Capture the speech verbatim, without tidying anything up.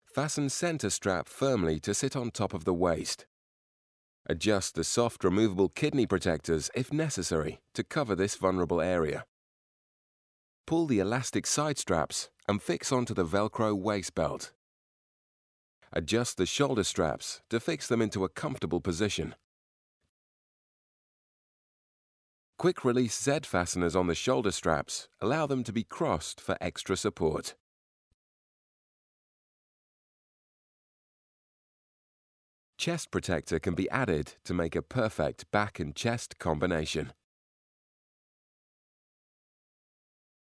Fasten center strap firmly to sit on top of the waist. Adjust the soft removable kidney protectors if necessary to cover this vulnerable area. Pull the elastic side straps and fix onto the Velcro waist belt. Adjust the shoulder straps to fix them into a comfortable position. Quick release Z fasteners on the shoulder straps allow them to be crossed for extra support. Chest protector can be added to make a perfect back and chest combination.